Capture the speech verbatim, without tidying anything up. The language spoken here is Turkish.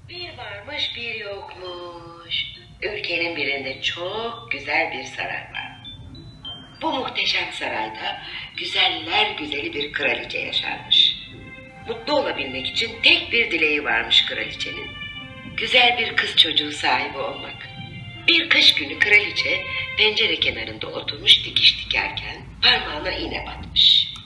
Bir varmış bir yokmuş. Ülkenin birinde çok güzel bir saray var. Bu muhteşem sarayda güzeller güzeli bir kraliçe yaşarmış. Mutlu olabilmek için tek bir dileği varmış kraliçenin. Güzel bir kız çocuğu sahibi olmak. Bir kış günü kraliçe pencere kenarında oturmuş dikiş dikerken parmağına iğne batmış.